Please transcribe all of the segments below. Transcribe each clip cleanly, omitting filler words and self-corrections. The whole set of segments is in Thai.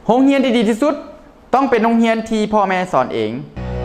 โรงเรียนที่ดีที่สุดต้องเป็นโรงเรียนที่พ่อแม่สอนเอง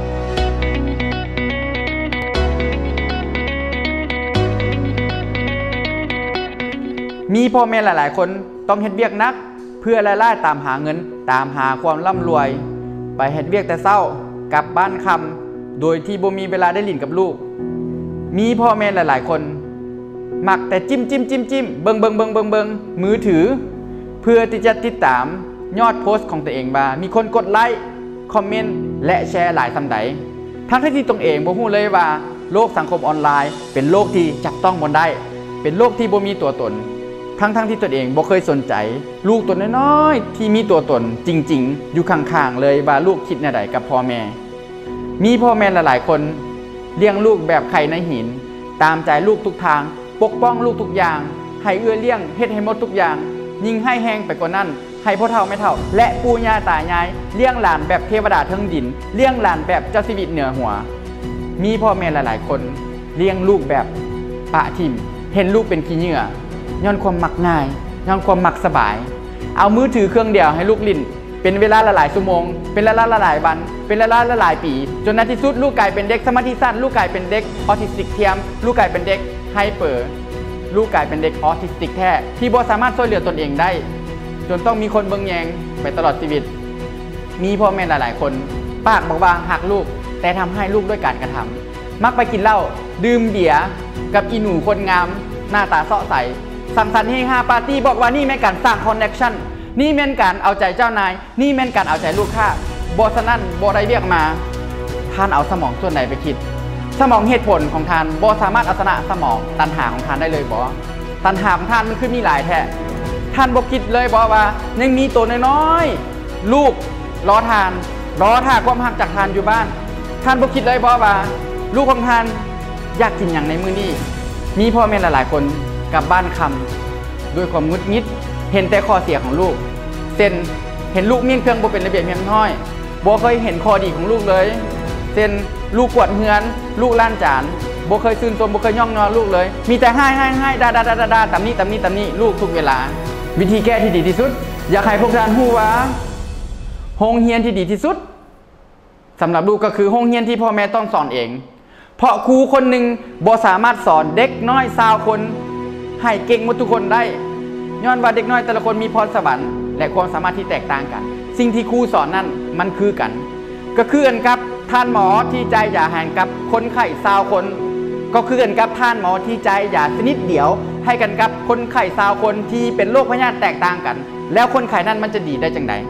มีพ่อแม่หลายๆคนต้องเฮ็ดเวียกนักเพื่อรายได้ตามหาเงินตามหาความร่ำรวยไปเฮ็ดเวียกแต่เช้ากลับบ้านค่ำโดยที่บ่มีเวลาได้เล่นกับลูกมีพ่อแม่หลายๆคนมักแต่จิ้มเบิ่งมือถือเพื่อที่จะติดตามยอดโพสต์ของตัวเองว่ามีคนกดไลค์คอมเมนต์และแชร์หลายซำใดทั้งที่ตัวเองบ่ฮู้เลยว่าโลกสังคมออนไลน์เป็นโลกที่จับต้องบ่ได้เป็นโลกที่บ่มีตัวตนทั้งที่ตัวเองบ่เคยสนใจลูกตัวน้อยๆที่มีตัวตนจริงๆอยู่ข้างๆเลยว่าลูกคิดแนวใดกับพ่อแม่มีพ่อแม่หลายๆคนเลี้ยงลูกแบบไข่ในหินตามใจลูกทุกทางปกป้องลูกทุกอย่างให้เอื้อเลี้ยงเฮ็ดให้หมดทุกอย่างยิ่งให้แห้งไปกว่านั้นให้พ่อเฒ่าแม่เฒ่าและปู่ย่าตายายเลี้ยงหลานแบบเทวดาทั้งดินเลี้ยงหลานแบบเจ้าชีวิตเหนือหัวมีพ่อแม่หลายๆคนเลี้ยงลูกแบบปะทิ่มเห็นลูกเป็นขี้เหงื่อย้อนความมักง่ายย้อนความมักสบายเอามือถือเครื่องเดียวให้ลูกลิ้นเป็นเวลาหลายชั่วโมงเป็นเวลาหลายวันเป็นเวลาหลายปีจนในที่สุดลูกกลายเป็นเด็กสมาธิสั้นลูกกลายเป็นเด็กออทิสติกเทียมลูกกลายเป็นเด็กไฮเปอร์ลูกกลายเป็นเด็กออทิสติกแท้ที่บ่สามารถช่วยเหลือตนเองได้จนต้องมีคนเบิ่งแยงไปตลอดชีวิตมีพ่อแม่หลายๆคนปากบอกว่าหักลูกแต่ทำให้ลูกด้วยการกระทำมักไปกินเหล้าดื่มเบียร์กับอีหนูคนงามหน้าตาเสาะใสสังสรรค์เฮฮาปาร์ตี้บอกว่านี่แม่นการสร้างคอนเนคชั่นนี่แม่นการเอาใจเจ้านายนี่แม่นการเอาใจลูกค้าบ่ฉะนั้นบ่ได้เรียกมาท่านเอาสมองส่วนไหนไปคิดสมองเหตุผลของท่านบ่สามารถเอาชนะสมองตัณหาของท่านได้เลยบ่ตัณหาของท่านมันคือมีหลายแท้ท่านบ่คิดเลยบ่ว่ายังมีตัวน้อยๆลูกรอท่าความรักจากท่านอยู่บ้านท่านบ่คิดเลยบ่ว่าลูกของท่านอยากกินหยังในมื้อนี้มีพ่อแม่หลายๆคนกลับบ้านค่ำด้วยความงุดงิดเห็นแต่ข้อเสียของลูกเช่นเห็นลูกเมียนเครื่องบ่เป็นระเบียบเรียบร้อยบ่เคยเห็นข้อดีของลูกเลยเช่นลูกกวาดเฮือนลูกล้างจานบ่เคยซื่นชมบ่เคยย่องงอลูกเลยมีแต่ให้ด่าตำนี้ลูกทุกเวลาวิธีแก้ที่ดีที่สุดอยากให้พวกท่านรู้ว่าโรงเรียนที่ดีที่สุดสำหรับลูกก็คือโรงเรียนที่พ่อแม่ต้องสอนเองเพราะครูคนหนึ่งบ่สามารถสอนเด็กน้อย20คนให้เก่งหมดทุกคนได้ย้อนว่าเด็กน้อยแต่ละคนมีพรสวรรค์และความสามารถที่แตกต่างกันสิ่งที่ครูสอนนั้นมันคือกันก็คือกันกับท่านหมอที่ใจยาให้กับคนไข้20คนก็คือกันกับท่านหมอที่ใจยาชนิดเดียวให้กันกับคนไข้20คนที่เป็นโรคพยาธิแตกต่างกันแล้วคนไข้นั้นมันจะดีได้จังได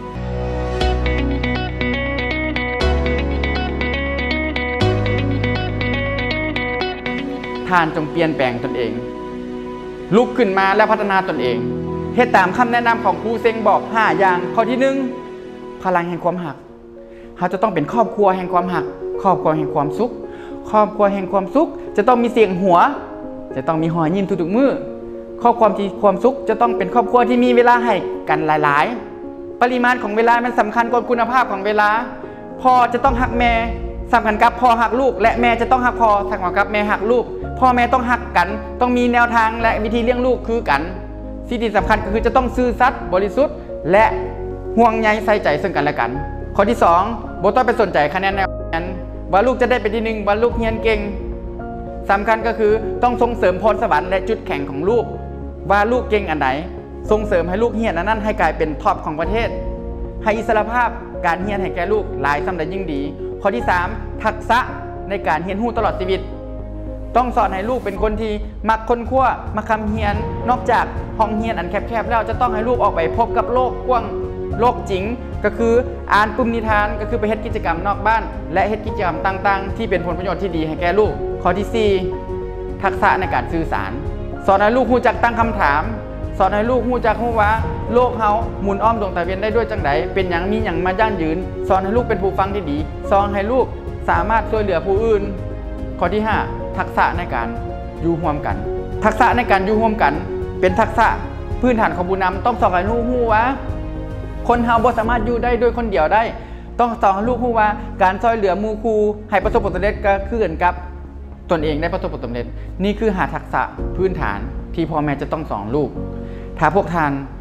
ท่านจงเปลี่ยนแปลงตนเองลุกขึ้นมาและพัฒนาตนเองเฮ็ดตามคำแนะนำของครูเซ็งบอก5อย่างข้อที่1พลังแห่งความหักเขาจะต้องเป็นครอบครัวแห่งความหักครอบครัวแห่งความสุขครอบครัวแห่งความสุขจะต้องมีเสียงหัวจะต้องมีหอยยิ้มทุกๆมื้อครอบครัวที่ความสุขจะต้องเป็นครอบครัวที่มีเวลาให้กันหลายๆปริมาณของเวลามันสำคัญกว่าคุณภาพของเวลาพ่อจะต้องหักแม่สำคัญกับพ่อหักลูกและแม่จะต้องหักพ่อสำคัญกับแม่หักลูกพ่อแม่ต้องหักกันต้องมีแนวทางและวิธีเลี้ยงลูกคือกันสิ่งที่สำคัญก็คือจะต้องซื่อสัตย์บริสุทธิ์และห่วงใยใส่ใจซึ่งกันและกันข้อที่2บ่ต้องไปสนใจคะแนนนั้นว่าลูกจะได้เป็นที่1ว่าลูกเรียนเก่งสำคัญก็คือต้องส่งเสริมพรสวรรค์และจุดแข็งของลูกว่าลูกเก่งอันไหนส่งเสริมให้ลูกเรียนอันนั้นให้กลายเป็นท็อปของประเทศให้อิสรภาพการเรียนให้แก่ลูกหลายสำหรับยิ่งดีข้อที่3ทักษะในการเรียนรู้ตลอดชีวิตต้องสอนให้ลูกเป็นคนที่มักค้นคว้ามักคำเรียนนอกจากห้องเรียนอันแคบๆแล้วจะต้องให้ลูกออกไปพบกับโลกกว้างโลกจริงก็คืออ่านปุ่มนิทานก็คือไปเฮ็ดกิจกรรมนอกบ้านและเฮ็ดกิจกรรมต่างๆที่เป็นผลประโยชน์ที่ดีให้แก่ลูกข้อที่4ทักษะในการสื่อสารสอนให้ลูกรู้จักตั้งคำถามสอนให้ลูกรู้จักรู้ว่าโลกเฮาหมุนอ้อมดวงตะเวียนได้ด้วยจังไดเป็นหยังมีหยังมายั่งยืนสอนให้ลูกเป็นผู้ฟังที่ดีสอนให้ลูกสามารถช่วยเหลือผู้อื่นข้อที่5ทักษะในการอยู่ร่วมกันทักษะในการอยู่ร่วมกันเป็นทักษะพื้นฐานของผู้นำต้องสอนให้ลูกรู้ว่าคนเฮาบ่สามารถอยู่ได้ด้วยคนเดียวได้ต้องสอนให้ลูกรู้ว่าการช่วยเหลือหมู่คู่ให้ประสบผลสำเร็จก็คือกันกับตนเองได้ประสบผลสำเร็จนี่คือหาทักษะพื้นฐานที่พ่อแม่จะต้องสอนลูกถ้าพวกท่าน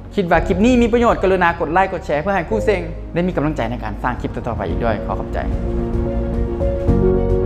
คิดว่าคลิปนี้มีประโยชน์กรุณากดไลค์กดแชร์เพื่อให้คู่เซ็งได้มีกำลังใจในการสร้างคลิปต่อๆไปอีกด้วยขอขอบใจ